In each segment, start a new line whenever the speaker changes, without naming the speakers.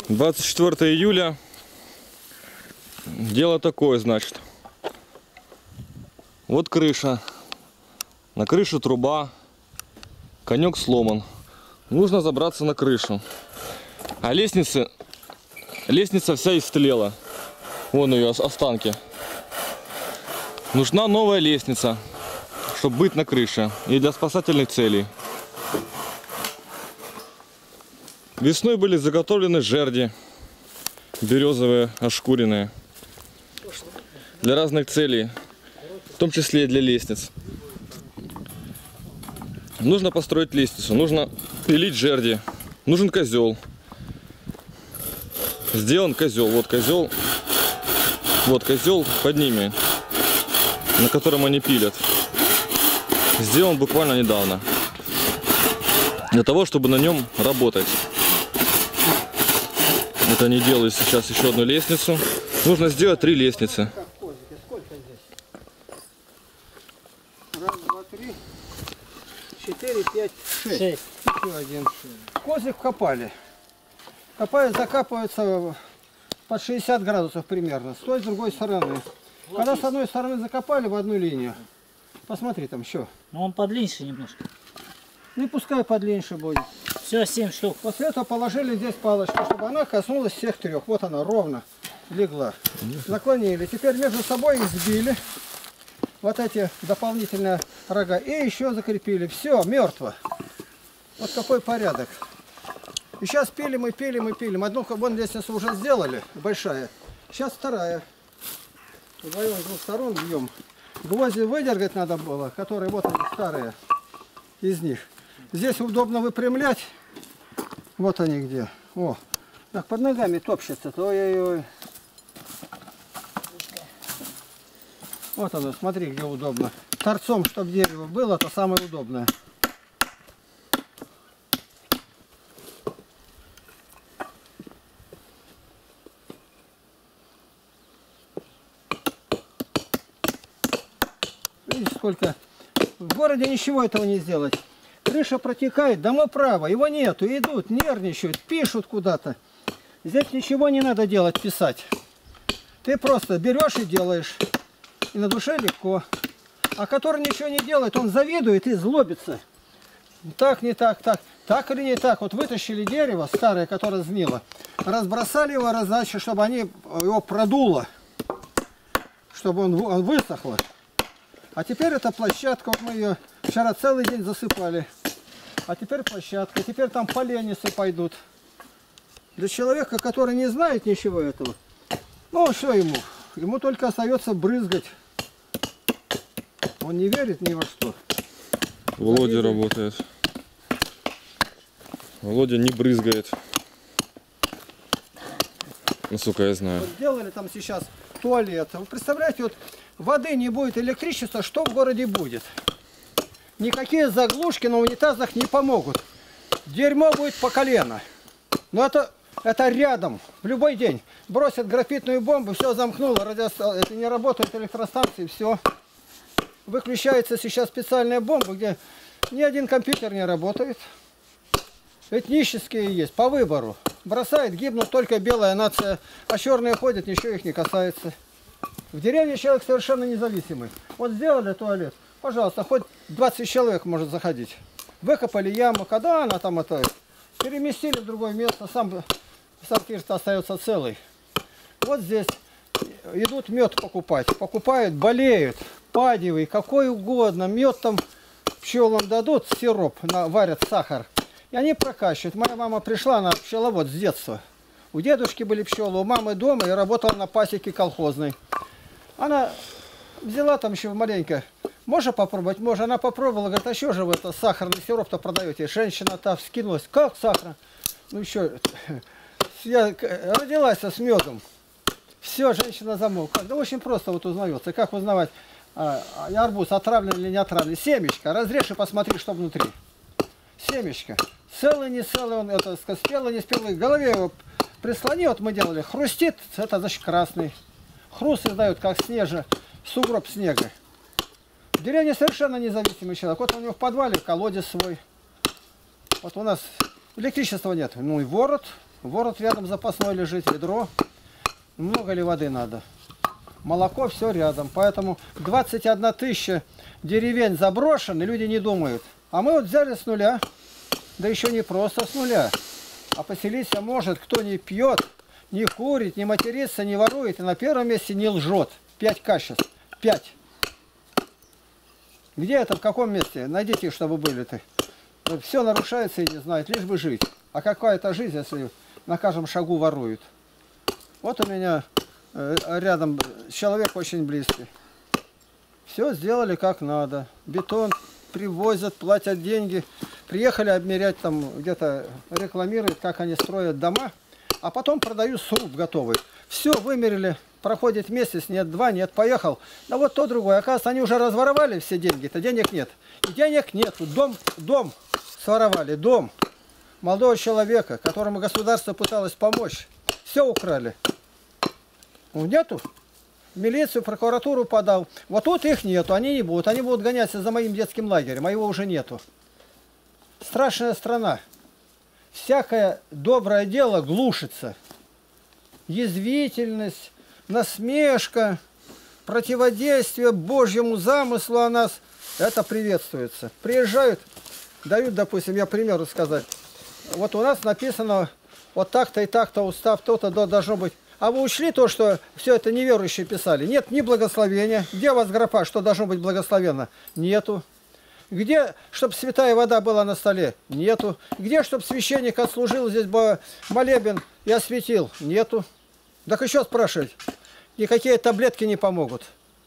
24 июля. Дело такое, значит. Вот крыша. На крыше труба. Конек сломан. Нужно забраться на крышу. А лестница вся истлела. Вон ее останки. Нужна новая лестница, чтобы быть на крыше. И для спасательных целей. Весной были заготовлены жерди. Березовые, ошкуренные. Для разных целей. В том числе и для лестниц. Нужно построить лестницу. Нужно пилить жерди. Нужен козел. Сделан козел. Вот козел. Вот козел под ними, на котором они пилят. Сделан буквально недавно. Для того, чтобы на нем работать. Вот они делают сейчас еще одну лестницу. Нужно сделать 3 лестницы.
Раз, два, три, 4, 5, 6. Еще один. Козлик копали. Копают, закапываются под 60 градусов примерно. С той, с другой стороны. Когда с одной стороны закопали в одну линию. Посмотри там еще.
Но он подлиннее немножко.
Ну и пускай подлиннее будет.
Все, 7 штук.
После этого положили здесь палочку, чтобы она коснулась всех 3. Вот она ровно легла. Наклонили. Теперь между собой их сбили. Вот эти дополнительные рога. И еще закрепили. Все, мертво. Вот какой порядок. И сейчас пилим и пилим и пилим. Одну вон лестницу уже сделали, большая. Сейчас вторая. Вдвоем с 2 сторон бьем. Гвозди выдергать надо было, которые вот они старые из них. Здесь удобно выпрямлять. Вот они где. О, так под ногами топчется. Ой-ой-ой. Вот оно, смотри, где удобно. Торцом, чтобы дерево было, то самое удобное. Видишь, сколько. В городе ничего этого не сделать. Крыша протекает, дома право, его нету, идут, нервничают, пишут куда-то. Здесь ничего не надо делать, писать. Ты просто берешь и делаешь. И на душе легко. А который ничего не делает, он завидует и злобится. Так, не так, так. Так или не так. Вот вытащили дерево старое, которое сгнило. Разбросали его, значит, чтобы его продуло. Чтобы он высохло. А теперь эта площадка, вот мы ее вчера целый день засыпали. А теперь площадка. Теперь там поленницы пойдут. Для человека, который не знает ничего этого, ну что ему? Ему только остается брызгать. Он не верит ни во что.
Володя работает. Володя не брызгает. Насколько я знаю.
Вот сделали там сейчас туалет. Вы представляете, вот воды не будет, электричества, что в городе будет? Никакие заглушки на унитазах не помогут. Дерьмо будет по колено. Но это рядом, в любой день. Бросят графитную бомбу, все замкнуло, это не работает электростанции, все. Выключается сейчас специальная бомба, где ни один компьютер не работает. Ведь нищенские есть, по выбору. Бросает, гибнут только белая нация, а черные ходят, ничего их не касается. В деревне человек совершенно независимый. Вот сделали туалет, пожалуйста, хоть 20 человек может заходить. Выкопали яму, когда она там это переместили в другое место, сам сортир-то остается целый. Вот здесь идут мед покупать. Покупают, болеют, падевый, какой угодно. Мед там пчелам дадут, сироп, варят сахар. И они прокачивают. Моя мама пришла, она пчеловод с детства. У дедушки были пчелы, у мамы дома и работала на пасеке колхозной. Она взяла там еще маленько. Можно попробовать? Можно. Она попробовала, говорит, а что же вы это сахарный сироп-то продаете? Женщина-то вскинулась. Как сахар? Ну еще, я родилась с медом. Все, женщина замолкла. Да очень просто вот узнается. Как узнавать, арбуз отравлен или не отравлен? Семечко. Разрежь и посмотри, что внутри. Семечко. Целый, не целый, он это спелый, не спелый. В голове его прислони, вот мы делали. Хрустит, это значит красный. Хруст издает, как сугроб снега. В деревне совершенно независимый человек. Вот у него в подвале колодец свой. Вот у нас электричества нет. Ну и ворот, Ворот рядом запасной лежит, ведро. Много ли воды надо? Молоко все рядом. Поэтому 21 тысяча деревень заброшены, люди не думают. А мы вот взяли с нуля. Да еще не просто с нуля. А поселиться может, кто не пьет, не курит, не матерится, не ворует. И на первом месте не лжет. 5 качеств. 5. Где это, в каком месте? Найдите, чтобы были-то. Все нарушается и не знает, лишь бы жить. А какая это жизнь, если на каждом шагу воруют? Вот у меня рядом человек очень близкий. Все сделали как надо. Бетон привозят, платят деньги. Приехали обмерять, там где-то рекламируют, как они строят дома. А потом продают сруб готовый. Все, вымерили. Проходит месяц, нет, 2, нет, поехал. Да вот то другое. Оказывается, они уже разворовали все деньги-то, денег нет. И денег нет. Дом своровали, дом молодого человека, которому государство пыталось помочь. Все украли. Ну, нету. В милицию, прокуратуру подал. Вот тут их нету, они не будут. Они будут гоняться за моим детским лагерем, а его уже нету. Страшная страна. Всякое доброе дело глушится. Язвительность, насмешка, противодействие Божьему замыслу о нас, это приветствуется. Приезжают, дают, допустим, я пример сказать. Вот у нас написано вот так-то и так-то устав, то-то должно быть. А вы учли то, что все это неверующие писали? Нет ни благословения. Где у вас графа, что должно быть благословенно? Нету. Где, чтобы святая вода была на столе? Нету. Где, чтобы священник отслужил здесь бы молебен и осветил? Нету. Так еще спрашивать. Никакие таблетки не помогут.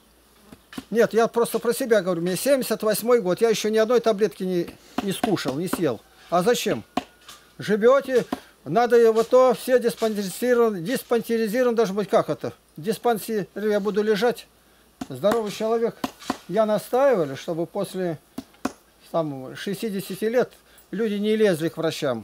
Нет, я просто про себя говорю. Мне 78-й год. Я еще ни одной таблетки не скушал, не съел. А зачем? Живете, надо его то, все диспансеризированы. Диспансеризирован должен быть как это? В диспансере я буду лежать. Здоровый человек. Я настаивали, чтобы после там, 60 лет люди не лезли к врачам.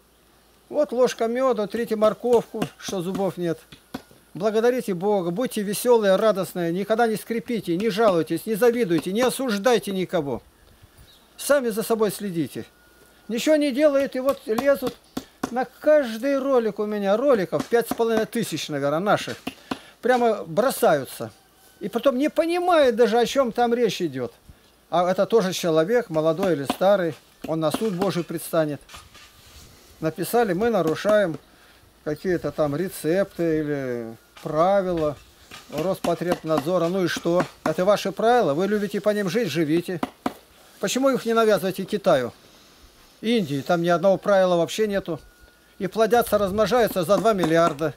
Вот ложка меда, трите морковку, что зубов нет. Благодарите Бога, будьте веселые, радостные, никогда не скрипите, не жалуйтесь, не завидуйте, не осуждайте никого. Сами за собой следите. Ничего не делают, и вот лезут на каждый ролик у меня, роликов 5500, наверное, наших, прямо бросаются. И потом не понимают даже, о чем там речь идет. А это тоже человек, молодой или старый, он на суд Божий предстанет. Написали, мы нарушаем какие-то там рецепты или правила Роспотребнадзора. Ну и что? Это ваши правила, вы любите по ним жить, живите. Почему их не навязываете Китаю? Индии, там ни одного правила вообще нету. И плодятся, размножаются за 2 миллиарда.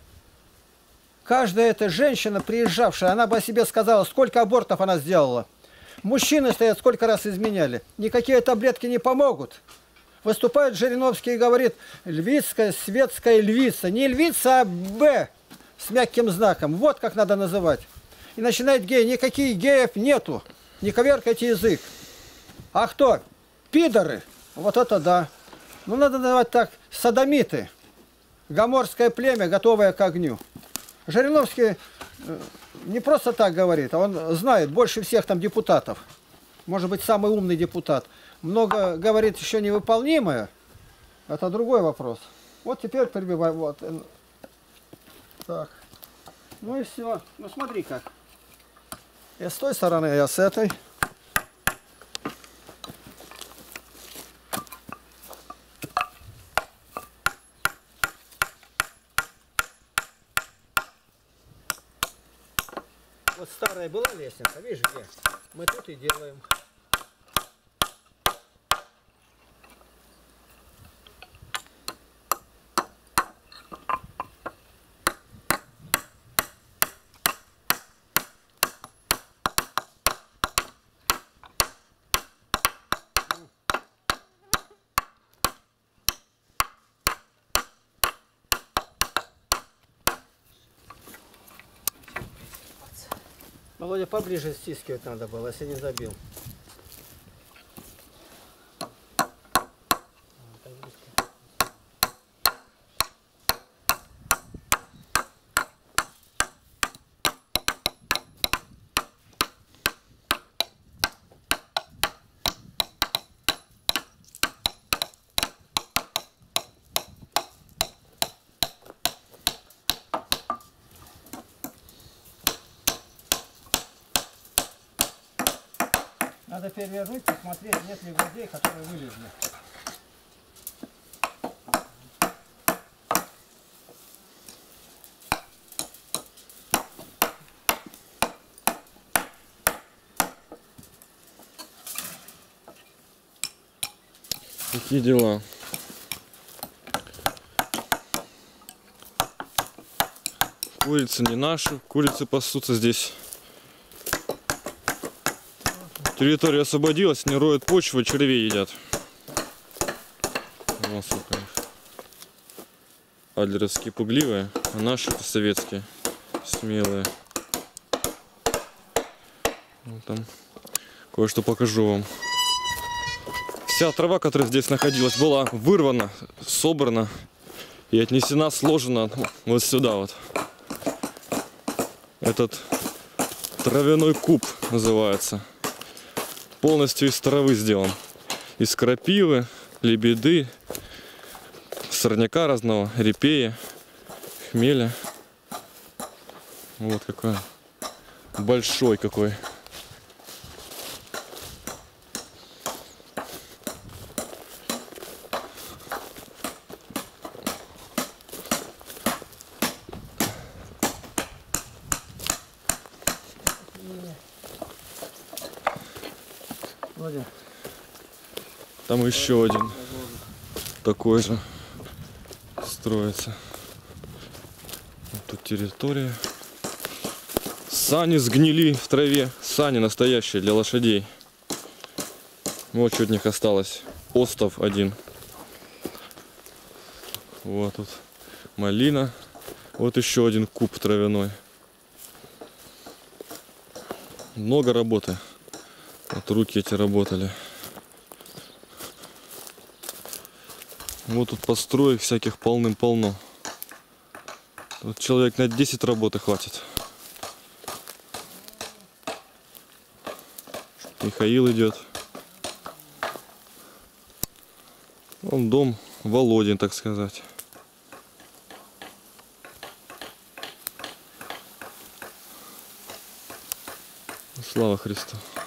Каждая эта женщина, приезжавшая, она бы о себе сказала, сколько абортов она сделала. Мужчины стоят, сколько раз изменяли. Никакие таблетки не помогут. Выступает Жириновский и говорит, львицкая, светская львица. Не львица, а Б с мягким знаком. Вот как надо называть. И начинает гей. Никаких геев нету. Не коверкайте язык. А кто? Пидоры. Вот это да. Ну надо называть так. Содомиты. Гоморское племя, готовое к огню. Жириновский не просто так говорит, а он знает больше всех там депутатов. Может быть, самый умный депутат. Много говорит еще невыполнимое. Это другой вопрос. Вот теперь прибиваем. Вот. Так. Ну и все. Ну смотри как. Я с той стороны, я с этой. Вот старая была лестница, видишь где? Мы тут и делаем. Володя, поближе стискивать надо было, если не забил. Надо перевернуть, посмотреть, нет ли гвоздей, которые вылезли.
Такие дела. Курицы не наши, курицы пасутся здесь. Территория освободилась, не роют почву, червей едят. Вот сколько их. Адлеровские пугливые, а наши советские смелые. Вот там кое-что покажу вам. Вся трава, которая здесь находилась, была вырвана, собрана и отнесена, сложена вот сюда вот. Этот травяной куб называется. Полностью из травы сделан. Из крапивы, лебеды, сорняка разного, репея, хмеля. Вот какой большой какой.
Вроде.
Там еще один такой же строится. Вот тут территория. Сани сгнили в траве. Сани настоящие для лошадей. Вот что от них осталось. Остов один. Вот тут малина. Вот еще один куб травяной. Много работы. Вот руки эти работали. Вот тут построек всяких полным-полно. Тут человек на 10 работы хватит. Михаил идет. Вон дом Володин, так сказать. Слава Христу.